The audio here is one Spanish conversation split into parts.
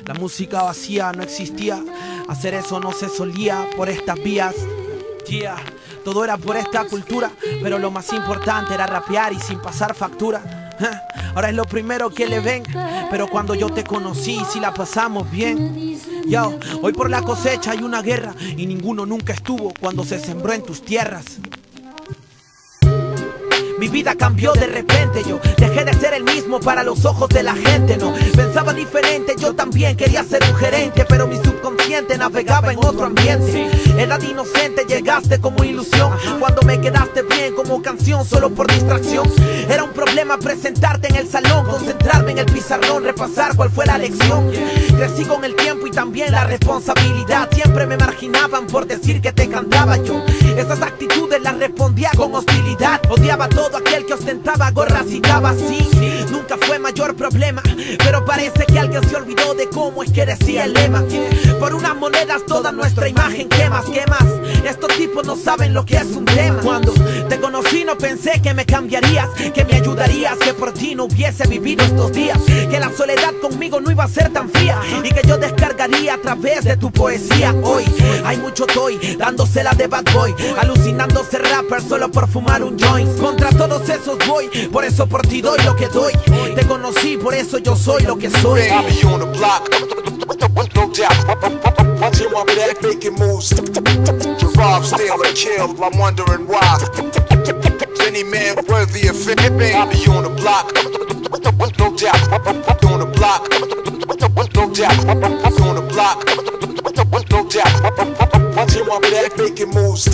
La música vacía no existía, hacer eso no se solía por estas vías. Yeah. Todo era por esta cultura, pero lo más importante era rapear y sin pasar factura. Ahora es lo primero que le ven, pero cuando yo te conocí sí la pasamos bien. Yo, hoy por la cosecha hay una guerra y ninguno nunca estuvo cuando se sembró en tus tierras. Mi vida cambió de repente, yo dejé de ser el mismo para los ojos de la gente, no pensaba diferente, yo también quería ser un gerente, pero mi subconsciente navegaba en otro ambiente. Edad inocente, llegaste como ilusión, cuando me quedaste bien como canción solo por distracción. Era un problema presentarte en el salón, concentrarme en el pizarrón, repasar cuál fue la lección. Crecí con el tiempo y también la responsabilidad, siempre me marginaban por decir que te cantaba yo. Esas actitudes las respondía con hostilidad, odiaba todo aquel que ostentaba gorras y daba así. Nunca fue mayor problema, pero parece que alguien se olvidó de cómo es que decía el lema. Por unas monedas toda nuestra imagen quemas. Estos tipos no saben lo que es un tema. Cuando te conocí no pensé que me cambiarías, que me ayudarías, que por ti no hubiese vivido estos días, que la soledad conmigo no iba a ser tan fría y que yo descargaría a través de tu poesía. Hoy hay mucho toy dándosela de bad boy, alucinándose rapper solo por fumar un joint. Contra todos esos voy, por eso por ti doy lo que doy. Te conocí, por eso yo soy lo que soy. I'll be on the block, no doubt. Watching my back making moves. To rob, steal, and kill. I'm wondering why. Any man worthy of it. I'll be on the block, no doubt. On the block, no doubt. On the block, no doubt. Watching my back making moves.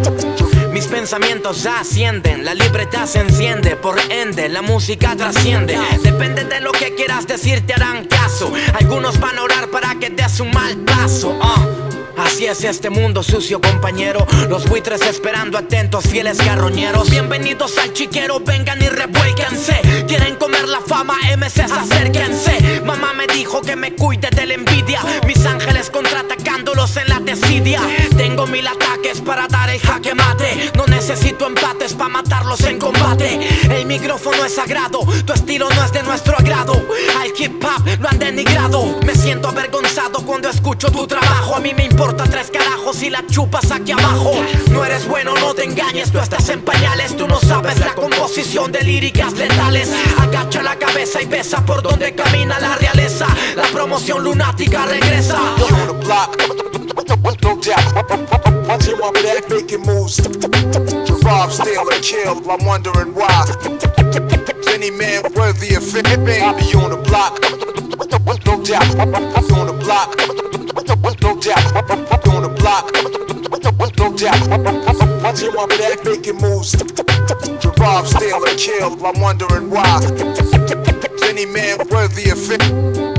Mis pensamientos ascienden, la libertad se enciende, por ende la música trasciende. Depende de lo que quieras decir, te harán caso. Algunos van a orar para que des un mal paso. Así es este mundo sucio, compañero. Los buitres esperando atentos, fieles carroñeros. Bienvenidos al chiquero, vengan y revuélquense. Quieren comer la fama, MCs, acérquense. Mamá me dijo que me cuide de la envidia. Mis ángeles contraatacándolos en la desidia. Tengo 1000 ataques para dar el jaque mate. No necesito empates para matarlos en combate. El micrófono es sagrado, tu estilo no es de nuestro agrado. Al hip hop lo han denigrado. Me siento avergonzado cuando escucho tu trabajo. A mí me importa 3 carajos y la chupas aquí abajo. No eres bueno, no te engañes, tú estás en pañales. Tú no sabes la composición de líricas letales. Agacha la cabeza y besa por donde camina la realeza. La promoción lunática regresa. On the block, no doubt. Watching my back making moves. To rob, steal, and kill. I'm wondering why. Any man worthy of it. I'll be on the block, no doubt. On the block, no doubt. On the block, no doubt. Watching my back making moves. To rob, steal, and kill. I'm wondering why. Any man worthy of it.